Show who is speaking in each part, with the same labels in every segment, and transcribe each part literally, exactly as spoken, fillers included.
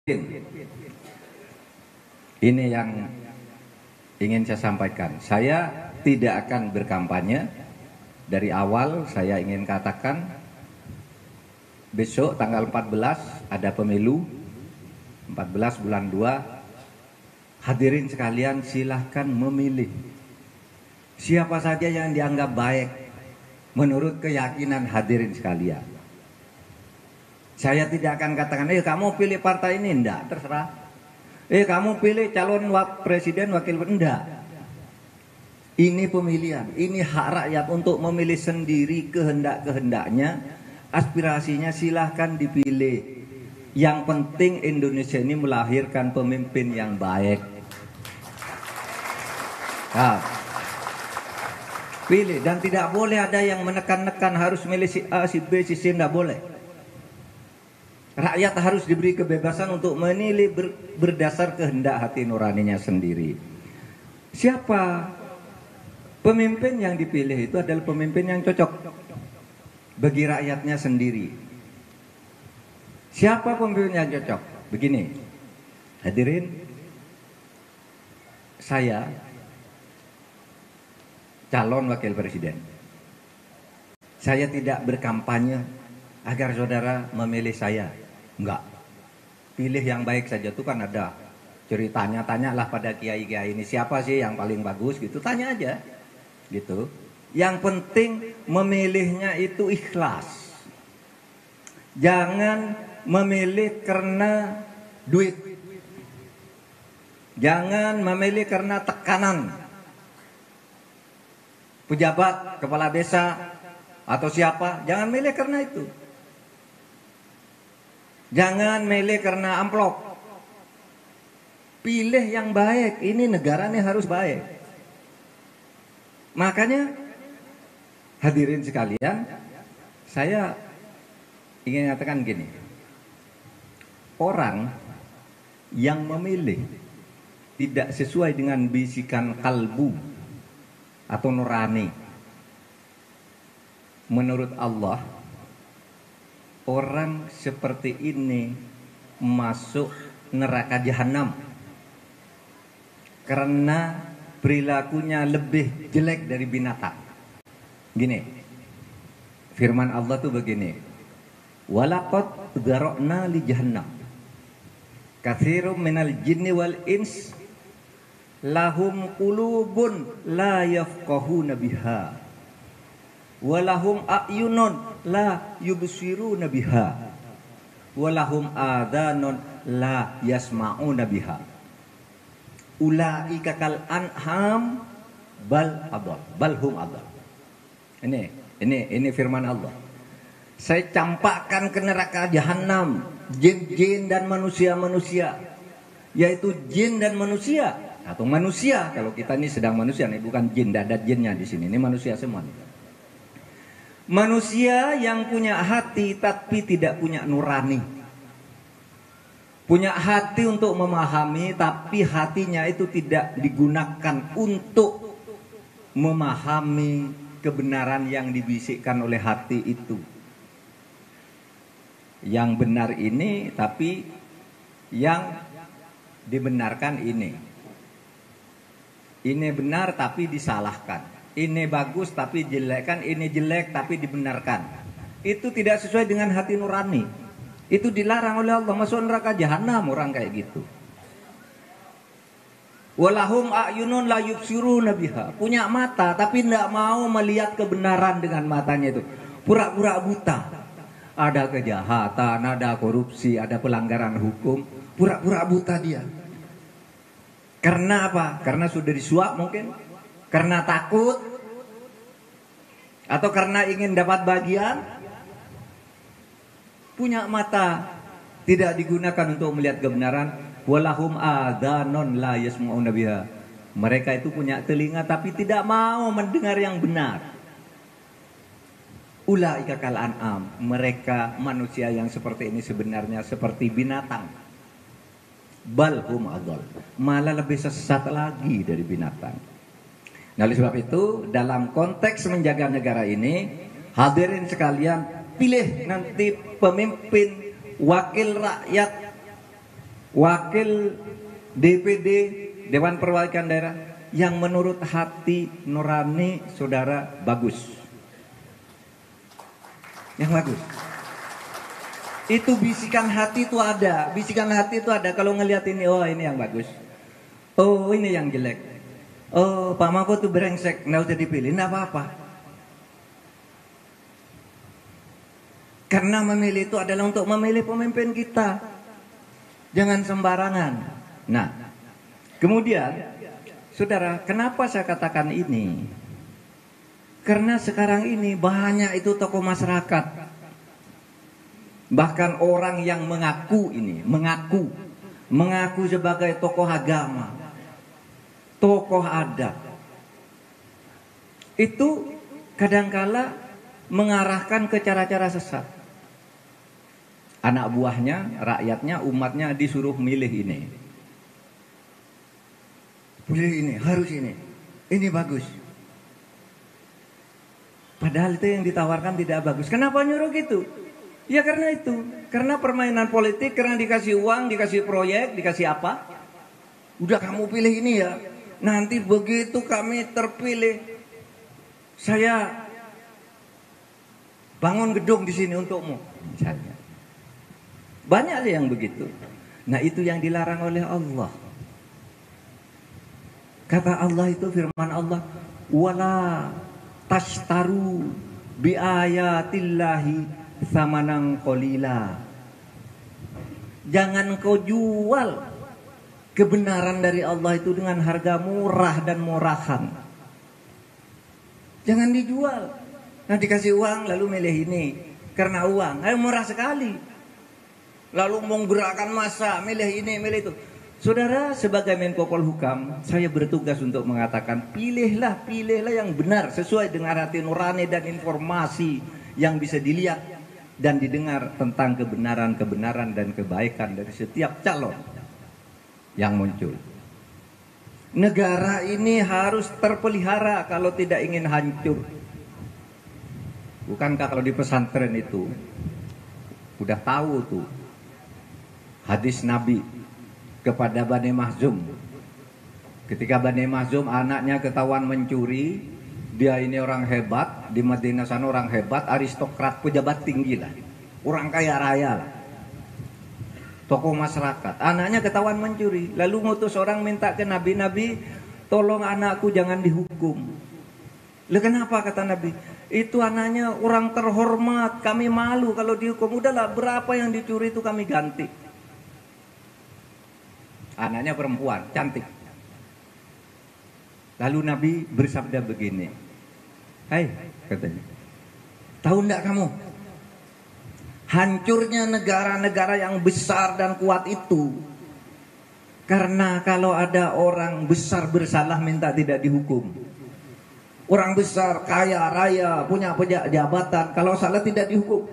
Speaker 1: Ini yang ingin saya sampaikan. Saya tidak akan berkampanye. Dari awal saya ingin katakan, besok tanggal empat belas ada pemilu, empat belas bulan dua. Hadirin sekalian, silahkan memilih siapa saja yang dianggap baik menurut keyakinan hadirin sekalian. Saya tidak akan katakan, eh kamu pilih partai ini, enggak, terserah. Eh kamu pilih calon wak presiden, wakil presiden, enggak. Ini pemilihan, ini hak rakyat untuk memilih sendiri kehendak-kehendaknya, aspirasinya silahkan dipilih. Yang penting Indonesia ini melahirkan pemimpin yang baik. Nah, pilih, dan tidak boleh ada yang menekan-nekan harus milih si A, si B, si C, tidak boleh. Rakyat harus diberi kebebasan untuk menilai ber, berdasar kehendak hati nuraninya sendiri. Siapa pemimpin yang dipilih itu adalah pemimpin yang cocok bagi rakyatnya sendiri. Siapa pemimpin yang cocok? Begini, hadirin, saya calon wakil presiden. Saya tidak berkampanye agar saudara memilih saya. Enggak. Pilih yang baik saja, itu kan ada ceritanya, tanyalah pada kiai-kiai ini siapa sih yang paling bagus gitu, tanya aja gitu. Yang penting memilihnya itu ikhlas. Jangan memilih karena duit. Jangan memilih karena tekanan pejabat, kepala desa atau siapa, jangan milih karena itu. Jangan milih karena amplop. Pilih yang baik. Ini negara ini harus baik. Makanya hadirin sekalian, saya ingin katakan gini. Orang yang memilih tidak sesuai dengan bisikan kalbu atau nurani, menurut Allah, orang seperti ini masuk neraka jahanam karena perilakunya lebih jelek dari binatang. Gini, firman Allah tuh begini, walaqad dzara'na li jahannam katsirum minal jinni wal ins lahum qulubun la yafqahuna biha walahum a'yunun la yubsiruna biha walahum adhanun la yasma'una biha ulaika kal an'am bal adall bal hum adall. Ini ini ini firman Allah. Saya campakkan ke neraka jahanam jin-jin dan manusia-manusia, yaitu jin dan manusia atau manusia, kalau kita ini sedang manusia nih, bukan jin, tidak ada jinnya di sini, ini manusia semua nih. Manusia yang punya hati tapi tidak punya nurani. Punya hati untuk memahami tapi hatinya itu tidak digunakan untuk memahami kebenaran yang dibisikkan oleh hati itu. Yang benar ini tapi yang dibenarkan ini. Ini benar tapi disalahkan. Ini bagus tapi jelekkan, ini jelek tapi dibenarkan. Itu tidak sesuai dengan hati nurani. Itu dilarang oleh Allah, masuk neraka jahanam orang kayak gitu. Walahum a'yunun la yubsiruna biha. Punya mata tapi tidak mau melihat kebenaran dengan matanya itu. Pura-pura buta. Ada kejahatan, ada korupsi, ada pelanggaran hukum, pura-pura buta dia. Karena apa? Karena sudah disuap mungkin, karena takut, atau karena ingin dapat bagian. Punya mata tidak digunakan untuk melihat kebenaran. Walahum adhanun la yasma'una biha. Mereka itu punya telinga tapi tidak mau mendengar yang benar. Ulaika kal an'am. Mereka manusia yang seperti ini sebenarnya seperti binatang. Bal hum adall. Malah lebih sesat lagi dari binatang. Nah, oleh sebab itu dalam konteks menjaga negara ini, hadirin sekalian, pilih nanti pemimpin wakil rakyat wakil D P D Dewan Perwakilan Daerah yang menurut hati nurani saudara bagus. Yang bagus. Itu bisikan hati itu ada, bisikan hati itu ada kalau ngelihat ini, oh ini yang bagus. Oh ini yang jelek. Oh Pak Mahfud tuh brengsek, nggak usah dipilih, nggak apa-apa. Karena memilih itu adalah untuk memilih pemimpin kita. Jangan sembarangan. Nah, kemudian, saudara, kenapa saya katakan ini? Karena sekarang ini banyak itu tokoh masyarakat. Bahkan orang yang mengaku ini, mengaku, mengaku sebagai tokoh agama, tokoh adat. Itu kadangkala mengarahkan ke cara-cara sesat. Anak buahnya, rakyatnya, umatnya disuruh milih ini. Pilih ini, harus ini. Ini bagus. Padahal itu yang ditawarkan tidak bagus. Kenapa nyuruh gitu? Ya karena itu. Karena permainan politik, karena dikasih uang, dikasih proyek, dikasih apa. Udah kamu pilih ini ya. Nanti begitu kami terpilih, saya bangun gedung di sini untukmu. Misalnya. Banyak yang begitu. Nah itu yang dilarang oleh Allah. Kata Allah itu firman Allah, wala tashtaru bi ayatillahi samanan qalila. Jangan kau jual kebenaran dari Allah itu dengan harga murah dan murahan. Jangan dijual. Nah dikasih uang lalu milih ini karena uang, ayo murah sekali. Lalu menggerakkan massa, milih ini, milih itu. Saudara, sebagai Menko Polhukam, saya bertugas untuk mengatakan, pilihlah, pilihlah yang benar sesuai dengan hati nurani dan informasi yang bisa dilihat dan didengar tentang kebenaran-kebenaran dan kebaikan dari setiap calon yang muncul. Negara ini harus terpelihara kalau tidak ingin hancur. Bukankah kalau di pesantren itu udah tahu tuh hadis Nabi kepada Bani Mahzum. Ketika Bani Mahzum anaknya ketahuan mencuri, dia ini orang hebat, di Madinah sana orang hebat, aristokrat, pejabat tinggi lah, orang kaya raya lah, tokoh masyarakat. Anaknya ketahuan mencuri, lalu ngutus orang minta ke Nabi, Nabi tolong anakku jangan dihukum. Lah kenapa kata Nabi? Itu anaknya orang terhormat, kami malu kalau dihukum. Udahlah berapa yang dicuri itu kami ganti. Anaknya perempuan, cantik. Lalu Nabi bersabda begini, hai katanya, tahu enggak kamu hancurnya negara-negara yang besar dan kuat itu karena kalau ada orang besar bersalah minta tidak dihukum. Orang besar, kaya, raya, punya jabatan, kalau salah tidak dihukum.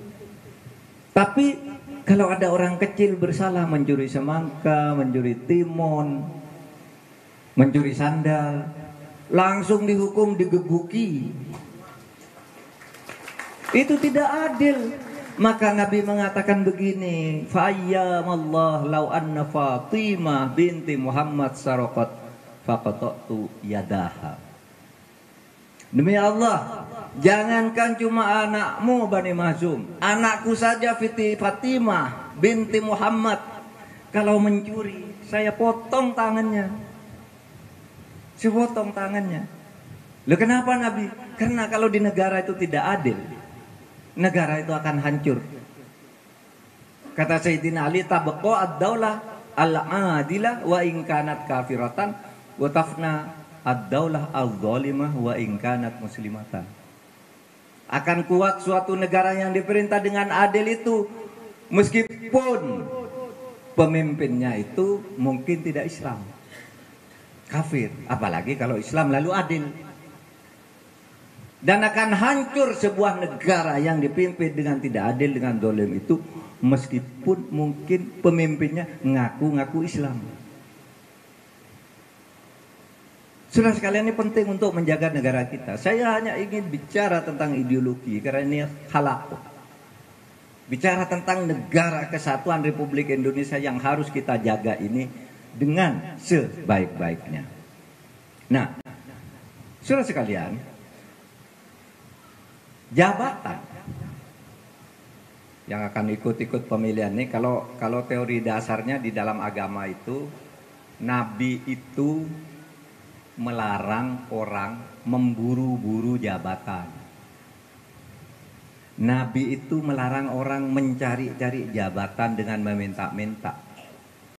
Speaker 1: Tapi kalau ada orang kecil bersalah mencuri semangka, mencuri timun, mencuri sandal, langsung dihukum, digebuki. Itu tidak adil. Maka Nabi mengatakan begini, fa'ayyamallah law anna Fatimah binti Muhammad saraqat faqata'tu yadaha. Demi Allah, jangankan cuma anakmu Bani Mahzum, anakku saja Fiti Fatimah binti Muhammad kalau mencuri, saya potong tangannya. Saya potong tangannya. Loh kenapa Nabi? Karena kalau di negara itu tidak adil, negara itu akan hancur. Kata Sayyidina Ali, tabqa ad-daulah al-adilah wa in kanat kafiratan wa tafna ad-daulah al-zalimah wa in kanat muslimatan. Akan kuat suatu negara yang diperintah dengan adil itu meskipun pemimpinnya itu mungkin tidak Islam, kafir, apalagi kalau Islam lalu adil. Dan akan hancur sebuah negara yang dipimpin dengan tidak adil, dengan dolim itu meskipun mungkin pemimpinnya ngaku-ngaku Islam. Saudara sekalian, ini penting untuk menjaga negara kita. Saya hanya ingin bicara tentang ideologi karena ini halal. Bicara tentang negara kesatuan Republik Indonesia yang harus kita jaga ini dengan sebaik-baiknya. Nah, saudara sekalian, jabatan yang akan ikut-ikut pemilihan ini, kalau kalau teori dasarnya di dalam agama itu, Nabi itu melarang orang memburu-buru jabatan. Nabi itu melarang orang mencari-cari jabatan dengan meminta-minta.